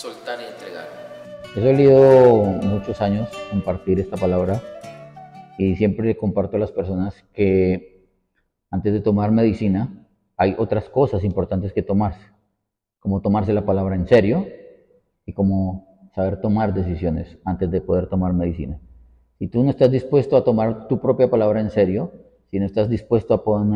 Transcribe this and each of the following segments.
Soltar y entregar. He solido muchos años compartir esta palabra y siempre le comparto a las personas que antes de tomar medicina hay otras cosas importantes que tomarse, como tomarse la palabra en serio y como saber tomar decisiones antes de poder tomar medicina. Si tú no estás dispuesto a tomar tu propia palabra en serio, si no estás dispuesto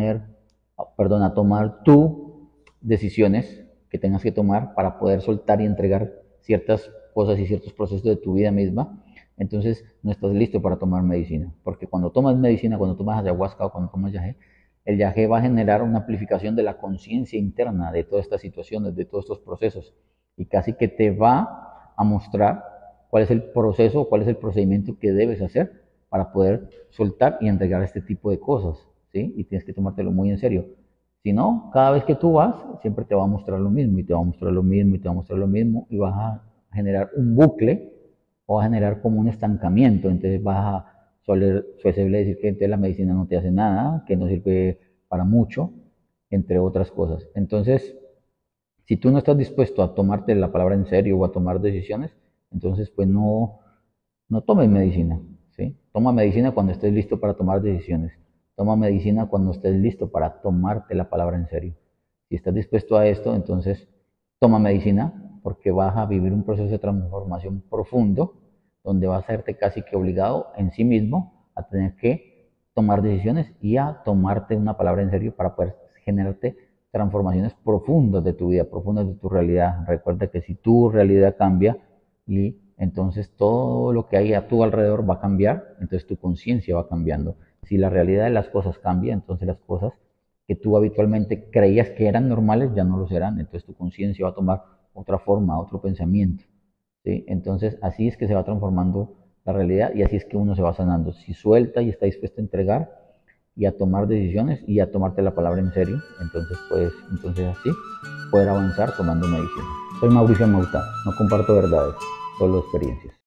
a tomar tú decisiones que tengas que tomar para poder soltar y entregar ciertas cosas y ciertos procesos de tu vida misma, entonces no estás listo para tomar medicina. Porque cuando tomas medicina, cuando tomas ayahuasca o cuando tomas yagé, el yagé va a generar una amplificación de la conciencia interna de todas estas situaciones, de todos estos procesos. Y casi que te va a mostrar cuál es el proceso, cuál es el procedimiento que debes hacer para poder soltar y entregar este tipo de cosas, ¿sí? Y tienes que tomártelo muy en serio. Si no, cada vez que tú vas, siempre te va a mostrar lo mismo, y te va a mostrar lo mismo, y te va a mostrar lo mismo, y vas a generar un bucle, o a generar como un estancamiento. Entonces vas a suele decir que entonces la medicina no te hace nada, que no sirve para mucho, entre otras cosas. Entonces, si tú no estás dispuesto a tomarte la palabra en serio o a tomar decisiones, entonces pues no tomes medicina, ¿sí? Toma medicina cuando estés listo para tomar decisiones. Toma medicina cuando estés listo para tomarte la palabra en serio. Si estás dispuesto a esto, entonces toma medicina porque vas a vivir un proceso de transformación profundo donde vas a serte casi que obligado en sí mismo a tener que tomar decisiones y a tomarte una palabra en serio para poder generarte transformaciones profundas de tu vida, profundas de tu realidad. Recuerda que si tu realidad cambia, y entonces todo lo que hay a tu alrededor va a cambiar, entonces tu conciencia va cambiando. Si la realidad de las cosas cambia, entonces las cosas que tú habitualmente creías que eran normales ya no lo serán, entonces tu conciencia va a tomar otra forma, otro pensamiento, ¿sí? Entonces así es que se va transformando la realidad y así es que uno se va sanando. Si suelta y está dispuesto a entregar y a tomar decisiones y a tomarte la palabra en serio, entonces así poder avanzar tomando medicina. Soy Mauricio Mauta, no comparto verdades, solo experiencias.